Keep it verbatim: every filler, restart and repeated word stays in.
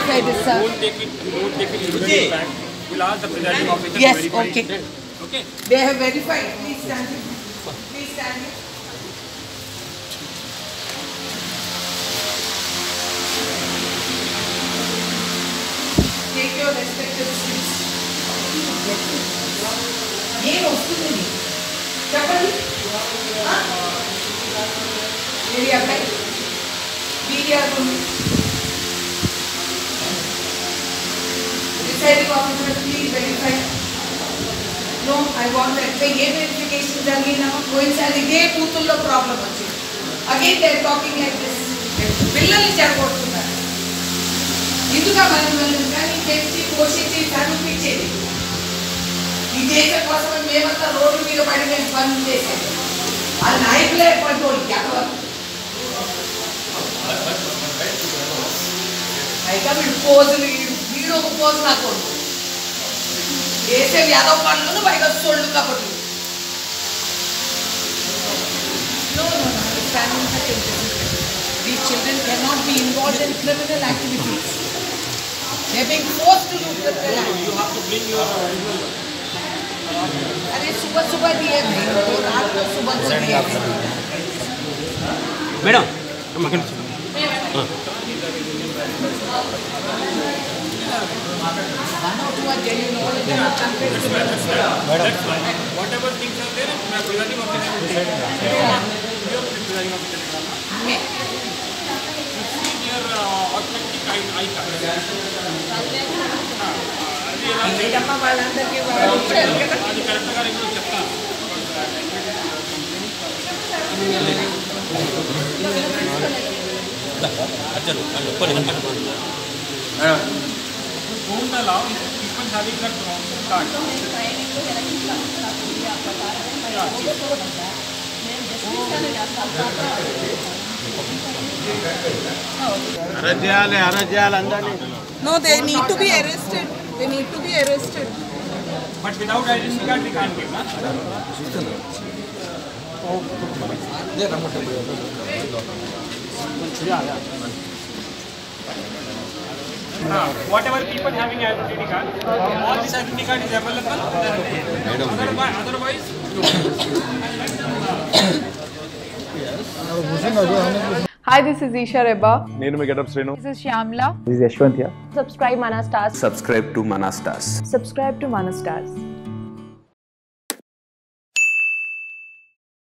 verify this, sir. Won't take it. Won't take it immediately back. We'll ask the presiding officer Yes, to verify okay. it. Okay. They have verified. Please stand here. Please stand here. Take your respective seats. ఏం వస్తుంది చెప్పండి ఏది అబ్బాయి BDR presiding officer please verify no I want that a verification జరిగినా పోయినసారి ఇదే కూతుల్లో problem వచ్చింది again they are talking like this పిల్లల్ని చెడగొడుతున్నారు ఇందుగా మనం వెళ్ళింది కానీ పెంచి పోషించి చదివించేది ఈ దేశం కోసం మేమంతా రోడ్డు మీద పడి మేము పనులు చేసేది ఆ నాయకులే పడుకోండి ఎక్కడ అయితే వీడు పోజులు వీడు ఒక పోజు నాకు వేసే యాదవ పనులను పైగా సోళ్ళు కాబట్టి These children cannot be involved in criminal activities. They are being forced to do criminal activities. You have to bring your original. अरे सुबह सुबह दिए थे तो रात को सुबह को दिए थे मैडम मगन whatever things are there मैं presiding officer मैं your authentic I card ఏదమ్మా వాళ్ళందరికీ అది కరెక్ట్ గా నేను చెప్తాను అచ్చరు లోపల madam don't allow people having that card arrest చేయాలి అరెస్ట్ చేయాలి అందరినీ No, they need to be arrested. They need to be arrested. but without identity card we can't give na Uh, whatever people having identity card, all this identity card is available. Otherwise, otherwise Hi, this is Isha Reba. నేను మీ getup Srinu This is Shyamla. This is Yashwant here. Subscribe Mana Stars. Subscribe to Mana Stars. Subscribe to Mana Stars.